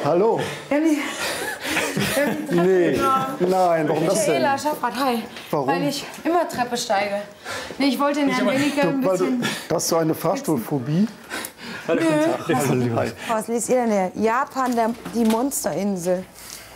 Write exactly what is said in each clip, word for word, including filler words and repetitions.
Hallo. Nee, nein, warum das denn? Michaela Schaffrath, hi. Warum? Weil ich immer Treppe steige. Nee, ich wollte den Herrn Weniger ein Du, weil du, bisschen... hast du eine Fahrstuhlphobie? Nö. Hi. Was liest ihr denn hier? Japan, der, die Monsterinsel.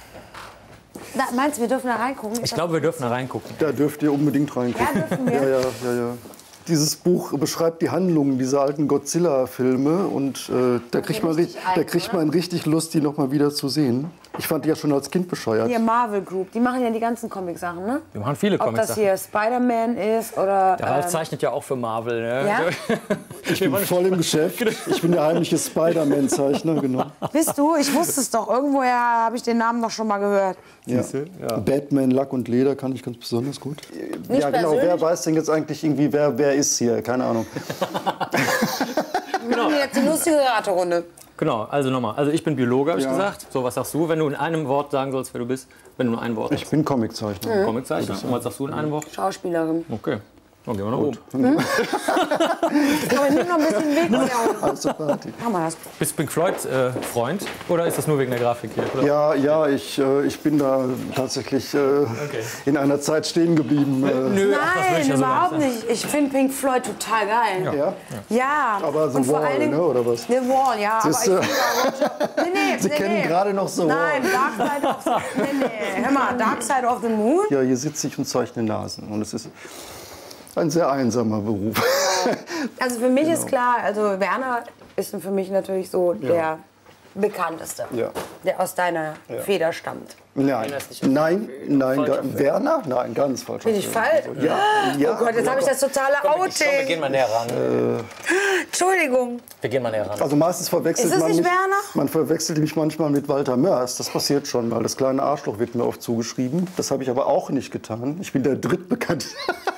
Da, meinst du, wir dürfen da reingucken? Ich glaube, wir dürfen da reingucken. Da dürft ihr unbedingt reingucken. Ja, dürfen wir. Ja, ja, ja, ja. Dieses Buch beschreibt die Handlungen dieser alten Godzilla-Filme und äh, da kriegt man, ri- da kriegt man richtig Lust, die noch mal wieder zu sehen. Ich fand die ja schon als Kind bescheuert. Hier Marvel Group, die machen ja die ganzen Comic-Sachen, ne? Wir machen viele Ob Comics. das hier Spider-Man ist oder... Der Ralf ähm, zeichnet ja auch für Marvel. Ne? Ja? Ich bin voll im Geschäft. Ich bin der heimliche Spider-Man-Zeichner, genau. Bist du? Ich wusste es doch. Irgendwoher habe ich den Namen doch schon mal gehört. Ja. Ja. Batman, Lack und Leder kann ich ganz besonders gut. Nicht ja, genau. Wer persönlich? weiß denn jetzt eigentlich irgendwie, wer, wer ist hier? Keine Ahnung. Wir machen jetzt eine lustige Raterunde. Genau, also nochmal. Also ich bin Biologe, habe ich Ja. gesagt. So, was sagst du, wenn du in einem Wort sagen sollst, wer du bist? Wenn du nur ein Wort Ich bin Comiczeichner. hast. Comiczeichner. Und was sagst du in einem Wort? Schauspielerin. Okay. Dann gehen wir nach oben. Aber nimm noch ein bisschen Weg. Ja. Also Party. Mach mal das. Bist du Pink Floyd äh, Freund oder ist das nur wegen der Grafik hier? Oder? Ja, ja, ich, äh, ich bin da tatsächlich äh, in einer Zeit stehen geblieben. Äh, Nö, ach, das will Nein, ich ja so überhaupt gar nicht. nicht. Ich finde Pink Floyd total geil. ja. Ja. Aber The Und vor Wall, allen Dingen, ne, oder was? The Wall, ja. Aber ich Siehste? finde auch Roger... Nee, nee, Sie nee, kennen nee. gerade noch The Wall. Nein, Dark Side of the... Nee, nee. Hör mal, Dark Side of the Moon. Ja, hier sitze ich und zeichne Nasen. Und es ist ein sehr einsamer Beruf. Also für mich Genau. ist klar, also Werner ist für mich natürlich so der bekannteste, Ja. der aus deiner Feder stammt. Nein, nein, nein, ga, Werner? Nein, ganz falsch. Bin ich falsch? Ja, ja. Oh Gott, jetzt habe ich das totale Komm, wir gehen Outing. mal näher ran. Entschuldigung. Wir gehen mal näher ran. Also meistens verwechselt Ist es man nicht mich, Werner? man verwechselt mich manchmal mit Walter Mörs. Das passiert schon mal. Das kleine Arschloch wird mir oft zugeschrieben. Das habe ich aber auch nicht getan. Ich bin der drittbekannte.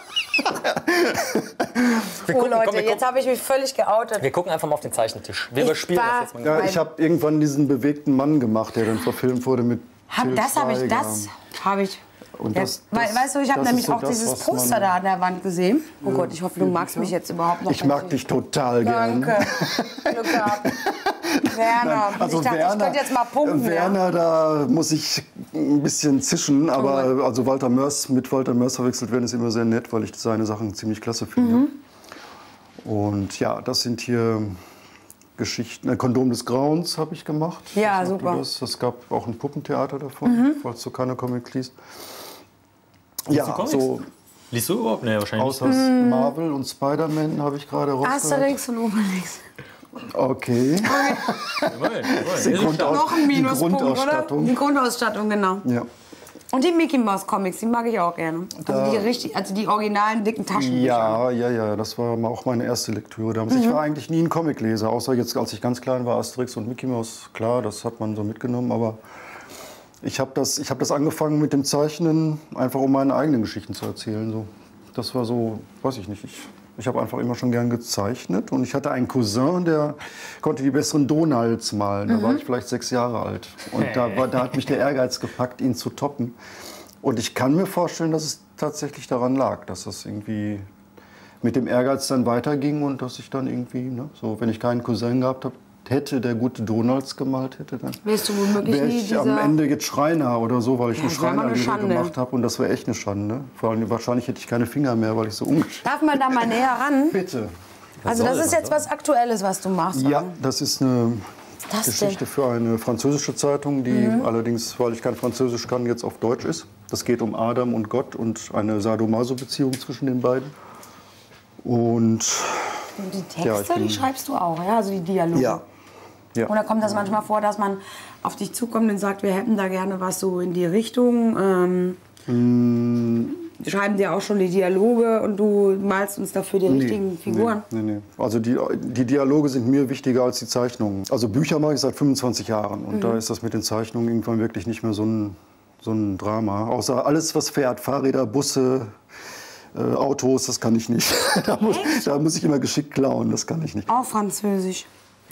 Wir Oh gucken, Leute, komm, wir, jetzt gucken, habe ich mich völlig geoutet. wir gucken einfach mal auf den Zeichentisch. Wir Ich überspielen war- das jetzt mal. Ja, Mein- ich habe irgendwann diesen bewegten Mann gemacht, der dann verfilmt wurde mit Hab, Til das habe ich, Schweiger. das habe ich. Und Ja, das- weil, das- weißt du, ich habe das nämlich ist so auch das, dieses was Poster man- da an der Wand gesehen. Oh Gott, ich hoffe, du magst mich jetzt überhaupt noch. Ich mag dich total gern. Danke. Glück gehabt. Werner, Also ich dachte, Werner, ich könnte jetzt mal punkten. Werner, Ja. da muss ich ein bisschen zischen, aber also Walter Mörs, mit Walter Mörs verwechselt werden ist immer sehr nett, weil ich seine Sachen ziemlich klasse finde. Mhm. Und ja, das sind hier Geschichten. Ein Kondom des Grauens habe ich gemacht. Ja, Ich weiß nicht, ob du super. Mhm. Das, es gab auch ein Puppentheater davon, falls du keine Comics liest. Ja, Comics? so Liest du überhaupt? Nee, wahrscheinlich außer Mhm. Marvel und Spider-Man habe ich gerade rausgehört. Asterix und Obelix. Okay. nicht. Immerhin, immerhin. Die Ist Grund- schon. Noch ein die Minuspunkt, oder? Grundausstattung. Die Grundausstattung, genau. Ja. Und die Mickey Mouse Comics, die mag ich auch gerne. Also die, richtig, also die originalen dicken Taschenbücher. Ja, ja, ja, das war auch meine erste Lektüre damals. Ich war eigentlich nie ein Comicleser, außer jetzt, als ich ganz klein war, Asterix und Mickey Mouse. Klar, das hat man so mitgenommen, aber ich habe das, ich hab das angefangen mit dem Zeichnen, einfach um meine eigenen Geschichten zu erzählen. So. Das war so, weiß ich nicht, ich, ich habe einfach immer schon gern gezeichnet. Und ich hatte einen Cousin, der konnte die besseren Donalds malen. Da war ich vielleicht sechs Jahre alt. Und da, war, da hat mich der Ehrgeiz gepackt, ihn zu toppen. Und ich kann mir vorstellen, dass es tatsächlich daran lag, dass das irgendwie mit dem Ehrgeiz dann weiterging und dass ich dann irgendwie, ne, so, wenn ich keinen Cousin gehabt habe, hätte, der gute Donalds gemalt hätte, dann Wärst du womöglich wäre nie ich dieser... am Ende jetzt Schreiner oder so, weil ich Ja, eine das wär mal eine Schreinerlehre Schande. gemacht habe und das wäre echt eine Schande. Vor allem wahrscheinlich hätte ich keine Finger mehr, weil ich so umgestellt. Darf man da mal näher ran? Bitte. Also das soll ist das? jetzt was Aktuelles, was du machst. Ja, das ist eine das Geschichte für eine französische Zeitung, die allerdings, weil ich kein Französisch kann, jetzt auf Deutsch ist. Das geht um Adam und Gott und eine Sadomaso-Beziehung zwischen den beiden. Und Und die Texte, Ja, ich bin- die schreibst du auch, ja? Also die Dialoge. ja, ja. Oder kommt das manchmal vor, dass man auf dich zukommt und sagt, wir hätten da gerne was so in die Richtung? Ähm, Mm. die schreiben dir auch schon die Dialoge und du malst uns dafür die richtigen Figuren? Nee, nee, nee. Also die, die Dialoge sind mir wichtiger als die Zeichnungen. Also Bücher mache ich seit fünfundzwanzig Jahren und Mhm. da ist das mit den Zeichnungen irgendwann wirklich nicht mehr so ein, so ein Drama. Außer alles, was fährt, Fahrräder, Busse, äh, Autos, das kann ich nicht. da, muss, da muss ich immer geschickt klauen, das kann ich nicht. Auch Französisch.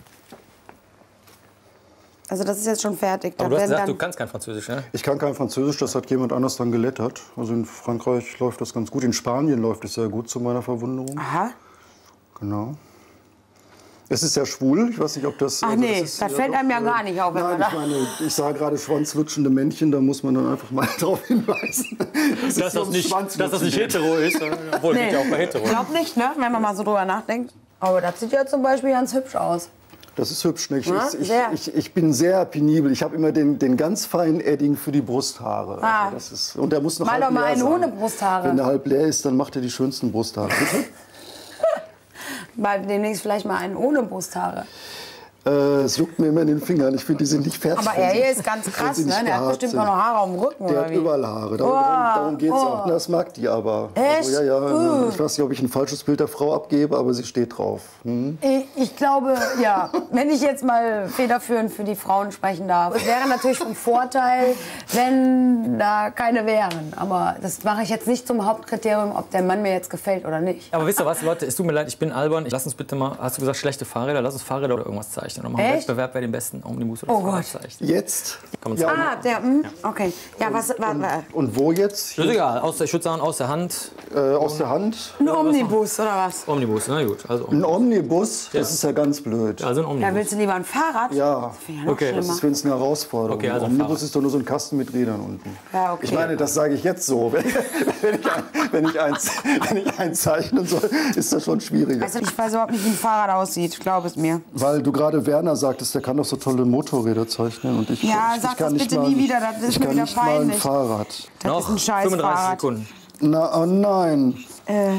Also das ist jetzt schon fertig. Da Aber du hast werden gesagt, du dann- kannst kein Französisch, ne? Ich kann kein Französisch, das hat jemand anders dann gelettert. Also in Frankreich läuft das ganz gut, in Spanien läuft es sehr gut, zu meiner Verwunderung. Aha. Genau. Es ist ja schwul, ich weiß nicht, ob das... Ach also nee, ist, das ja, fällt doch, einem ja äh, gar nicht auf. Wenn Nein, man ich meine, ich sah gerade schwanzlutschende Männchen, da muss man dann einfach mal darauf hinweisen. Dass so das, ein nicht, dass das Schwanzlutschen nicht geht. hetero ist, obwohl nee. geht ja auch bei hetero. Ich glaube nicht, ne? Wenn man mal so drüber nachdenkt. Aber das sieht ja zum Beispiel ganz hübsch aus. Das ist hübsch, nicht? Ja, Ich, ich, sehr. ich, ich bin sehr penibel. Ich habe immer den, den ganz feinen Edding für die Brusthaare. Ah. Also das ist, und der muss noch Mal halb doch mal leer einen sein. ohne Brusthaare. Wenn der halb leer ist, dann macht er die schönsten Brusthaare. Bitte? Mal demnächst vielleicht mal einen ohne Brusthaare. Äh, es juckt mir immer in den Fingern. Ich finde, die sind nicht fertig. Aber wenn er sie- hier ist ganz wenn krass, sie ne? nicht Der hat behaart bestimmt sind. auch noch Haare auf dem Rücken, Der oder hat wie? überall Haare. Darum, Oh, darum geht es oh. auch. Na, das mag die aber. Echt? Also, ja, ja. Uh. Ich weiß nicht, ob ich ein falsches Bild der Frau abgebe, aber sie steht drauf. Hm? Ich, ich glaube, ja. Wenn ich jetzt mal federführend für die Frauen sprechen darf. Es wäre natürlich von Vorteil, wenn da keine wären. Aber das mache ich jetzt nicht zum Hauptkriterium, ob der Mann mir jetzt gefällt oder nicht. Aber wisst ihr was, Leute, es tut mir leid, ich bin albern. Lass uns bitte mal, hast du gesagt, schlechte Fahrräder? Lass uns Fahrräder oder irgendwas zeichnen. Und machen einen Echt? Wettbewerb, wer den besten Omnibus oder Oh Fahrrad Gott. zeichnet. Jetzt? Kann man Ja, sagen. Ah, der, hm, okay. Ja, was, wa, wa, Und wo jetzt? Das ist egal, aus der, ich würde sagen, aus der Hand. Äh, aus der Hand? ein Omnibus oder was? Omnibus, na gut. Also, Ein Omnibus? Das ist ja ganz blöd. also ein Da Omnibus. willst du lieber ein Fahrrad? Ja. Das finde ich ja noch Okay, das Das schlimmer. ist für uns eine Herausforderung. Okay, also ein ein Omnibus Fahrrad. ist doch nur so ein Kasten mit Rädern unten. Ja, okay. Ich meine, das sage ich jetzt so. Wenn, wenn, ich, ein, wenn, ich, eins, wenn ich eins zeichnen soll, ist das schon schwieriger. Also ich weiß überhaupt nicht, wie ein Fahrrad aussieht. Glaub es mir. Weil du gerade Werner sagtest, der kann doch so tolle Motorräder zeichnen. Und ich, Ja, ich, sag ich kann das nicht bitte mal, nie wieder, das ist ich mir kann wieder nicht mal ein peinlich. Fahrrad. Das ist Noch ein scheiß fünfunddreißig Fahrrad. Sekunden. Na, oh nein. Äh,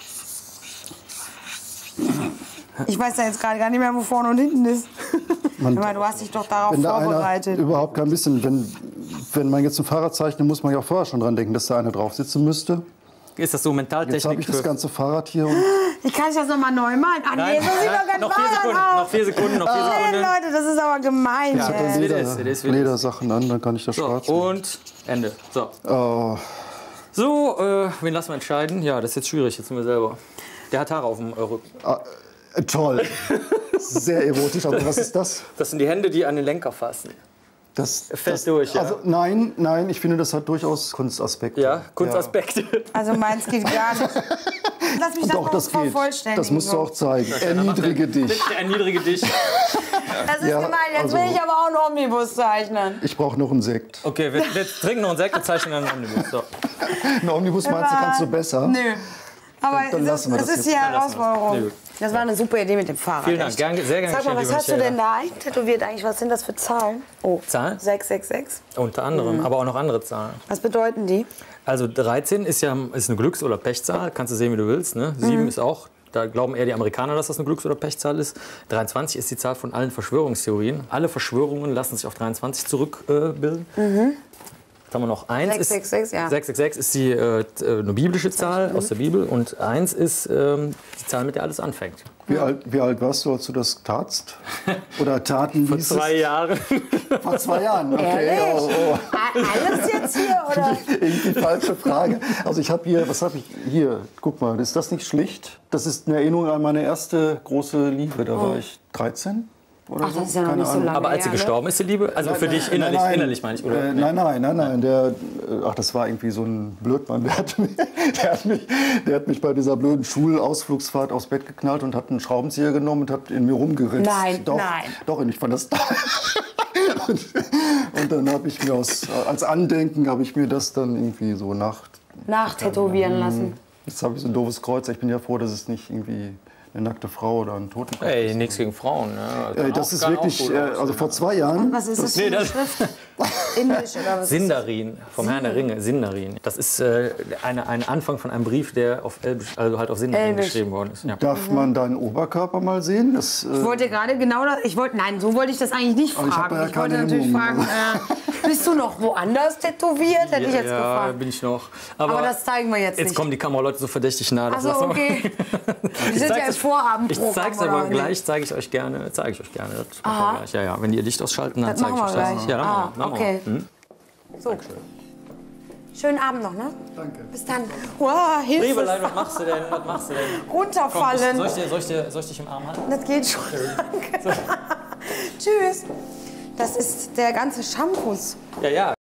ich weiß ja jetzt gerade gar nicht mehr, wo vorne und hinten ist. Man- Aber du hast dich doch darauf Wenn da einer vorbereitet. überhaupt kein bisschen, wenn, wenn man jetzt ein Fahrrad zeichnet, muss man ja auch vorher schon dran denken, dass da einer drauf sitzen müsste. Ist das so Jetzt habe Mentaltechnik ich das für... ganze Fahrrad hier und Ich kann ich das nochmal neu malen? Ah, nee, so sieht doch kein noch vier Fahrrad Sekunden, aus. noch vier Sekunden, noch vier Nee, Sekunden. Leute, das ist aber gemein. Ja, ey. das Leder, ist, das ist, das ist. Ledersachen an, dann kann ich das So, schwarz machen. und Ende. So, Oh, so äh, wen lassen wir entscheiden? Ja, das ist jetzt schwierig, jetzt sind wir selber. Der hat Haare auf dem äh, Rücken. äh, toll. Sehr erotisch, aber was ist das? Das sind die Hände, die an den Lenker fassen. Das Fällt das, durch, ja. Also nein, nein, ich finde, das hat durchaus Kunstaspekte. Ja, Kunstaspekte. Also meins geht gar nicht. Lass mich das Doch, noch das geht. vervollständigen. Das musst du auch zeigen. Erniedrige dich. Bitte erniedrige dich. Das ist Ja, gemein. Jetzt also- will ich aber auch einen Omnibus zeichnen. Ich brauche noch einen Sekt. Okay, wir, wir trinken noch einen Sekt und zeichnen einen Omnibus. So. Ein Omnibus meinst du, kannst du besser? Nö. Aber Dann- dann es lassen wir ist, das es ist jetzt. die Dann lassen wir das. Herausforderung. Nee, gut. Das war eine super Idee mit dem Fahrrad. Vielen Dank, echt. gern, sehr gerne Sag mal, geschehen, was lieber hast du Michaela. denn da eintätowiert eigentlich? Was sind das für Zahlen? Oh, Zahlen? sechs sechs sechs. Unter anderem, aber auch noch andere Zahlen. Was bedeuten die? Also dreizehn ist ja ist eine Glücks- oder Pechzahl, kannst du sehen, wie du willst. Ne? sieben ist auch, da glauben eher die Amerikaner, dass das eine Glücks- oder Pechzahl ist. dreiundzwanzig ist die Zahl von allen Verschwörungstheorien. Alle Verschwörungen lassen sich auf dreiundzwanzig zurückbilden. Äh, bilden. Jetzt haben wir noch eins. sechs sechs sechs, ja. sechs sechs sechs ist die, äh, eine biblische Zahl aus der Bibel. Und eins ist ähm, die Zahl, mit der alles anfängt. Wie alt, wie alt warst du, als du das tatst? Oder taten Vor ließest? zwei Jahren. Vor zwei Jahren. Okay. Ehrlich? Oh, oh. Alles jetzt hier, oder? Irgendwie falsche Frage. Also ich habe hier, was habe ich hier? Guck mal, ist das nicht schlicht? Das ist eine Erinnerung an meine erste große Liebe. Da war ich dreizehn oder Ach, so. das ist ja noch Keine nicht so Ahnung. lange Aber als sie her, ne? gestorben ist, die Liebe? Also für dich innerlich, Nein, nein. innerlich meine ich, oder? Äh, nein, nein, nein, nein. Der, äh, ach, das war irgendwie so ein Blödmann. Der hat, mich, der, hat mich, der hat mich bei dieser blöden Schulausflugsfahrt aufs Bett geknallt und hat einen Schraubenzieher genommen und hat in mir rumgeritzt. Nein, doch, nein. Doch, und ich fand das toll. und, und dann habe ich mir aus, als Andenken habe ich mir das dann irgendwie so nach. Nachtätowieren lassen. Jetzt habe ich so ein doofes Kreuz. Ich bin ja froh, dass es nicht irgendwie eine nackte Frau oder ein Totenkopf Hey, ist. nichts gegen Frauen. Ne? Äh, Kann das auch- ist kann auch wirklich, gut äh, aussehen, also vor ja. zwei Jahren. Was ist das für Nee, eine das- Schrift? Indisch oder was? Sindarin, vom Herrn der Ringe, Sindarin. Das ist äh, eine, ein Anfang von einem Brief, der auf Elbisch, also halt auf Sindarin Elbisch. geschrieben worden ist. Ja. Darf man deinen Oberkörper mal sehen? Das, Ich äh, wollte gerade genau das. Ich wollte, nein, so wollte ich das eigentlich nicht Aber ich fragen. habe ja Ich wollte keine natürlich Hemmungen. fragen, äh, bist du noch woanders tätowiert? Hätte ich jetzt ja, gefragt. bin ich noch. Aber das zeigen wir jetzt Jetzt nicht. kommen die Kameraleute so verdächtig nah. das Also lassen wir- okay. Wir Ich sind ja zeig's im euch- Vorabendprogramm. Ich zeig's oder aber nicht? gleich, zeige ich euch gerne, zeige ich euch gerne. Das machen Aha. wir gleich. Ja, ja. Wenn die ihr Licht ausschalten, dann Das zeige ich machen euch wir das. gleich. Ja, dann Ah, machen wir. Machen okay. wir. Hm? So. Schönen Abend noch, ne? Danke. Bis dann. Wow, Hilfe. Liebelein, was machst du denn? Was machst du denn? Komm, Runterfallen. soll, ich dir, soll, ich dir, soll ich dich im Arm halten? Das geht schon. Danke. Tschüss. Das ist der ganze Shampoos. Ja, ja.